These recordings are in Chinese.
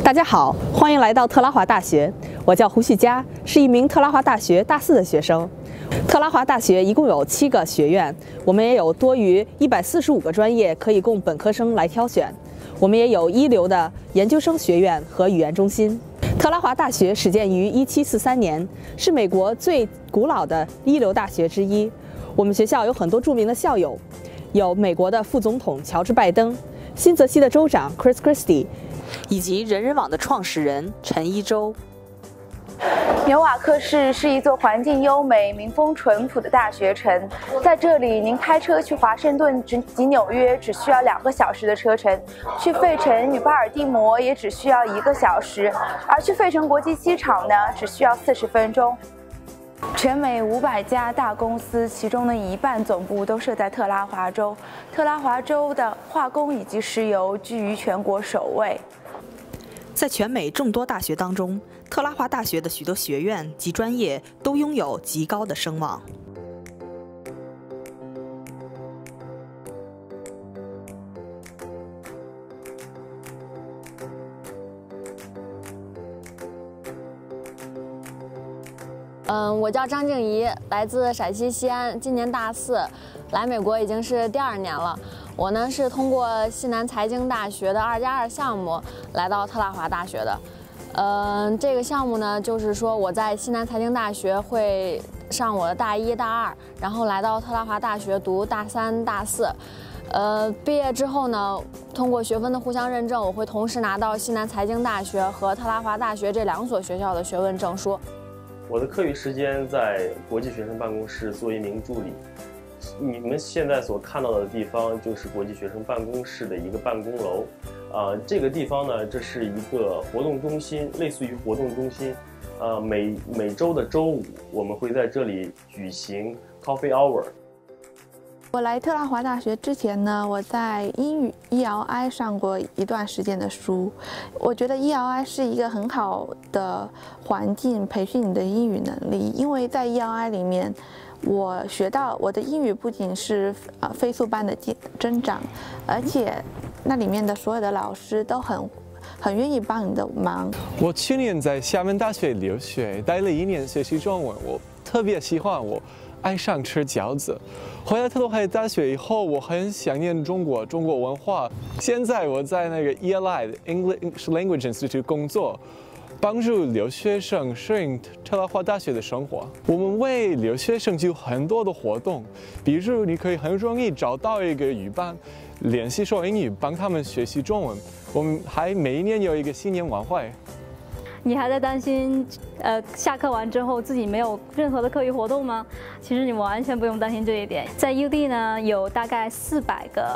大家好，欢迎来到特拉华大学。我叫胡旭佳，是一名特拉华大学大4的学生。特拉华大学一共有7个学院，我们也有多于145个专业可以供本科生来挑选。我们也有一流的研究生学院和语言中心。特拉华大学始建于1743年，是美国最古老的一流大学之一。我们学校有很多著名的校友，有美国的副总统乔治·拜登、新泽西的州长 Chris Christie， 以及人人网的创始人陈一舟。 纽瓦克市是一座环境优美、民风淳朴的大学城。在这里，您开车去华盛顿及纽约只需要2个小时的车程，去费城与巴尔的摩也只需要1个小时，而去费城国际机场呢，只需要40分钟。全美500家大公司，其中的1半总部都设在特拉华州。特拉华州的化工以及石油居于全国首位。 在全美众多大学当中，特拉华大学的许多学院及专业都拥有极高的声望。 我叫张静怡，来自陕西西安，今年大4，来美国已经是第2年了。我呢是通过西南财经大学的2+2项目来到特拉华大学的。这个项目呢，就是说我在西南财经大学会上我的大1、大2，然后来到特拉华大学读大3、大4。毕业之后呢，通过学分的互相认证，我会同时拿到西南财经大学和特拉华大学这2所学校的学位证书。 我的课余时间在国际学生办公室做一名助理。你们现在所看到的地方就是国际学生办公室的一个办公楼。这个地方呢，这是一个活动中心，类似于活动中心。每周的周5，我们会在这里举行 coffee hour。 我来特拉华大学之前呢，我在英语 ELI 上过一段时间的书。我觉得 ELI 是一个很好的环境，培训你的英语能力。因为在 ELI 里面，我学到我的英语不仅是飞速般的增长，而且那里面的所有的老师都很愿意帮你的忙。 我去年在厦门大学留学，待了1年学习中文，我特别喜欢，我爱上吃饺子。回来特拉华大学以后，我很想念中国文化。现在我在那个 ELI 的 English Language Institute 工作，帮助留学生适应特拉华大学的生活。我们为留学生有很多的活动，比如你可以很容易找到一个语班，练习说英语，帮他们学习中文。我们还每一年有一个新年晚会。 你还在担心，下课完之后自己没有任何的课余活动吗？其实你完全不用担心这一点。在 UD 呢，有大概400个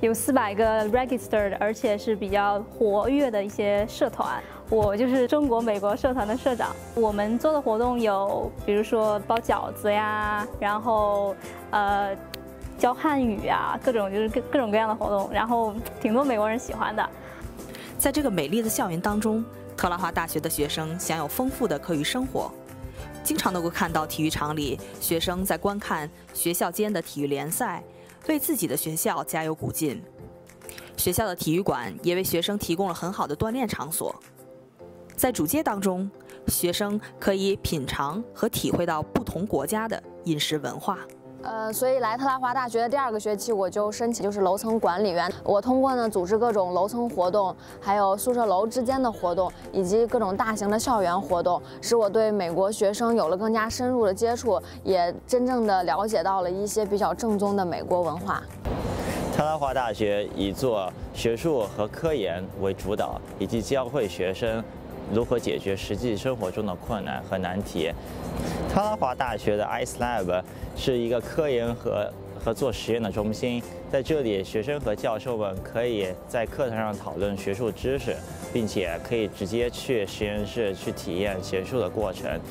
registered， 而且是比较活跃的一些社团。我就是中国美国社团的社长。我们做的活动有，比如说包饺子呀，然后教汉语啊，各种各样的活动，然后挺多美国人喜欢的。 在这个美丽的校园当中，特拉华大学的学生享有丰富的课余生活，经常能够看到体育场里学生在观看学校间的体育联赛，为自己的学校加油鼓劲。学校的体育馆也为学生提供了很好的锻炼场所。在主街当中，学生可以品尝和体会到不同国家的饮食文化。 所以来特拉华大学的第2个学期，我就申请就是楼层管理员。我通过呢组织各种楼层活动，还有宿舍楼之间的活动，以及各种大型的校园活动，使我对美国学生有了更加深入的接触，也真正的了解到了一些比较正宗的美国文化。 特拉华大学以做学术和科研为主导，以及教会学生如何解决实际生活中的困难和难题。特拉华大学的 ICE Lab 是一个科研和做实验的中心，在这里，学生和教授们可以在课堂上讨论学术知识，并且可以直接去实验室去体验学术的过程。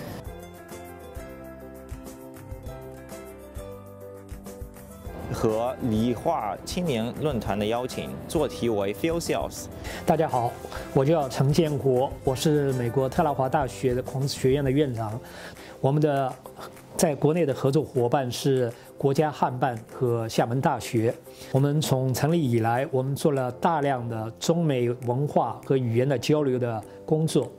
和理化青年论坛的邀请，做题为 Field Sales。 大家好，我叫陈建国，我是美国特拉华大学的孔子学院的院长。我们的在国内的合作伙伴是国家汉办和厦门大学。我们从成立以来，我们做了大量的中美文化和语言的交流的工作。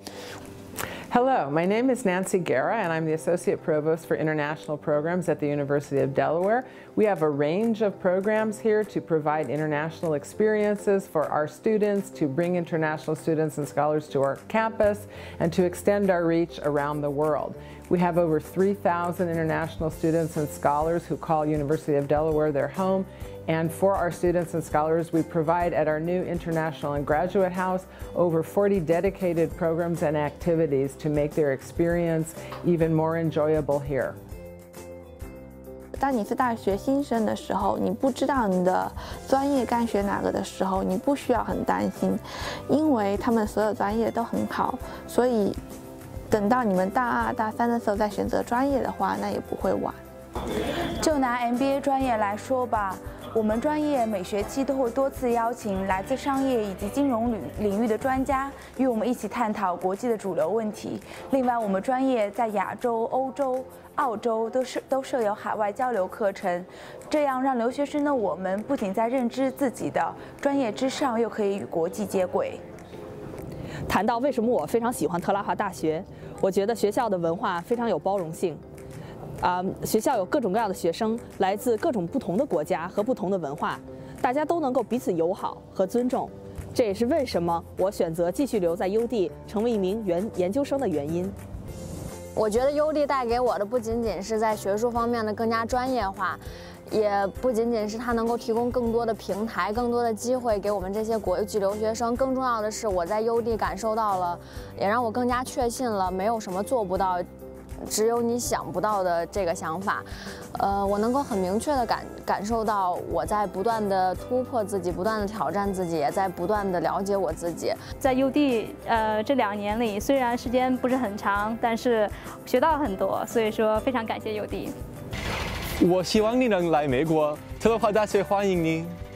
Hello, my name is Nancy Guerra, and I'm the Associate Provost for International Programs at the University of Delaware. We have a range of programs here to provide international experiences for our students, to bring international students and scholars to our campus, and to extend our reach around the world. We have over 3,000 international students and scholars who call University of Delaware their home. And for our students and scholars, we provide at our new International and Graduate House over 40 dedicated programs and activities to make their experience even more enjoyable here. 当你是大学新生的时候，你不知道你的专业该选哪个的时候，你不需要很担心，因为他们所有专业都很好，所以等到你们大2、大3的时候再选择专业的话，那也不会晚。 就拿 MBA 专业来说吧。 我们专业每学期都会多次邀请来自商业以及金融领域的专家与我们一起探讨国际的主流问题。另外，我们专业在亚洲、欧洲、澳洲都设有海外交流课程，这样让留学生的我们不仅在认知自己的专业之上，又可以与国际接轨。 谈到为什么我非常喜欢特拉华大学，我觉得学校的文化非常有包容性。 学校有各种各样的学生，来自各种不同的国家和不同的文化，大家都能够彼此友好和尊重。这也是为什么我选择继续留在 UD 成为一名研究生的原因。 我觉得 UD 带给我的不仅仅是在学术方面的更加专业化，也不仅仅是它能够提供更多的平台、更多的机会给我们这些国际留学生。更重要的是，我在 UD 感受到了，也让我更加确信了，没有什么做不到。 只有你想不到的这个想法，我能够很明确地感受到我在不断地突破自己，不断地挑战自己，也在不断地了解我自己。 在 UD 这2年里，虽然时间不是很长，但是学到很多，所以说非常感谢 UD。 我希望你能来美国，特拉华大学欢迎你。